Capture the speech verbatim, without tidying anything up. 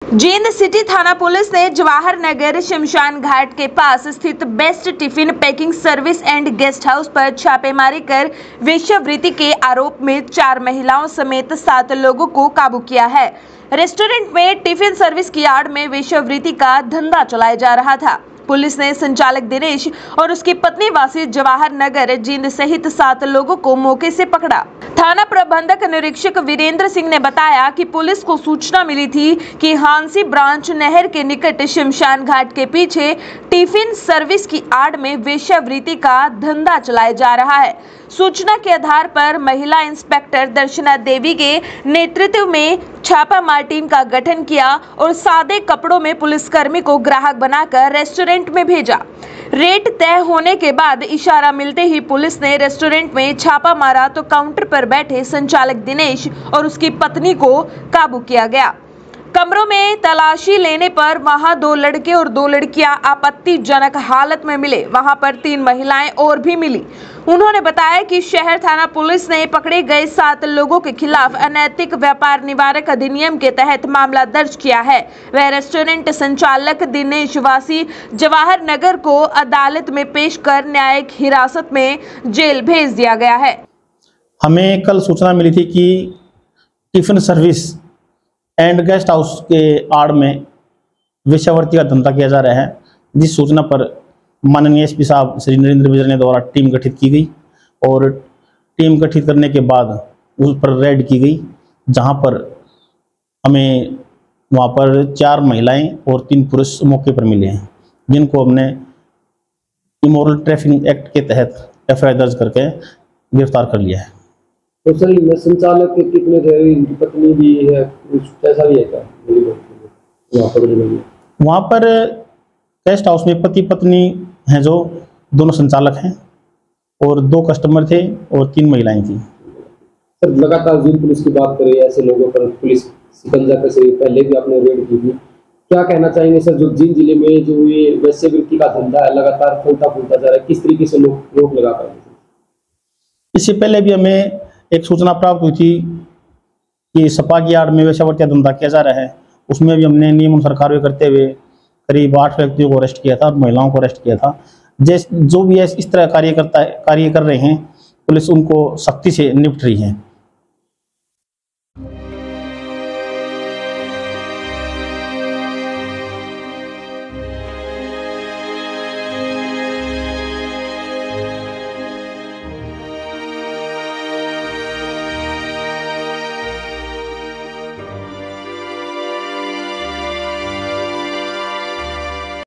Jind city थाना police ने जवाहर नगर शमशान घाट के पास स्थित best tiffin packing service and guest house पर छापेमारी कर वेश्यावृत्ति के आरोप में चार महिलाओं समेत सात लोगों को काबू किया है। रेस्टोरेंट में टिफिन सर्विस की आड़ में वेश्यावृत्ति का धंधा चलाया जा रहा था। पुलिस ने संचालक दिनेश और उसकी पत्नी वासी जवाहर नगर जींद सहित सात लोगों को मौके से पकड़ा। थाना प्रबंधक निरीक्षक वीरेंद्र सिंह ने बताया कि पुलिस को सूचना मिली थी कि हांसी ब्रांच नहर के निकट शमशान घाट के पीछे टिफिन सर्विस की आड़ में वेश्यावृत्ति का धंधा चलाया जा रहा है। सूचना के आधार पर महिला इंस्पेक्टर दर्शना देवी के नेतृत्व में छापामार टीम का गठन किया और सादे कपड़ों में पुलिसकर्मी को ग्राहक बनाकर रेस्टोरेंट में भेजा। रेट तय होने के बाद इशारा मिलते ही पुलिस ने रेस्टोरेंट में छापा मारा तो काउंटर पर बैठे संचालक दिनेश और उसकी पत्नी को काबू किया गया। कमरों में तलाशी लेने पर वहां दो लड़के और दो लड़कियां आपत्तिजनक हालत में मिले। वहां पर तीन महिलाएं और भी मिली। उन्होंने बताया कि शहर थाना पुलिस ने पकड़े गए सात लोगों के खिलाफ अनैतिक व्यापार निवारक अधिनियम के तहत मामला दर्ज किया है। वह रेस्टोरेंट संचालक दिनेश वासी जवाहर नगर को अदालत में पेश कर न्यायिक हिरासत में जेल भेज दिया गया है। हमें कल सूचना मिली थी कि tiffin service and guest house के आड़ में वेश्यावृत्ति का धंधा किया जा रहा है, जिस सूचना पर माननीय एसपी साहब श्री नरेंद्र विजय ने द्वारा टीम गठित की गई और टीम गठित करने के बाद उस पर रेड की गई, जहां पर हमें वहां पर चार महिलाएं और तीन पुरुष मौके पर मिले हैं, जिनको हमने इमोरल ट्रैफिकिंग एक्ट के तहत एफ आई आर दर्ज करके गिरफ्तार कर लिया है। तो सर मैं संचालक के कितने थे, इनकी पत्नी भी है, ऐसा भी है क्या? वहाँ पर वहाँ पर गेस्ट हाउस में पति पत्नी हैं, जो दोनों संचालक हैं, और दो कस्टमर थे और तीन महिलाएं थी। सर लगातार जींद पुलिस की बात करें, ऐसे लोगों पर पुलिस शिकंजा कसे, पहले भी आपने रेड की थी, क्या कहना चाहेंगे सर? जो जींद जिले में जो ये वेश्यावृत्ति का धंधा है लगातार फूलता फूलता जा रहा है, किस तरीके से लोग रोक लगा पाएंगे? इससे पहले भी हमें एक सूचना प्राप्त हुई थी कि सपा की आड़ में वेश्यावृत्ति का धंधा किया जा रहा है। उसमें भी हमने नियम अनुसार कार्रवाई करते हुए करीब आठ व्यक्तियों को अरेस्ट किया था और महिलाओं को अरेस्ट किया था। जैस जो भी इस तरह कार्य करता है कार्य कर रहे हैं, पुलिस उनको सख्ती से निपट रही है।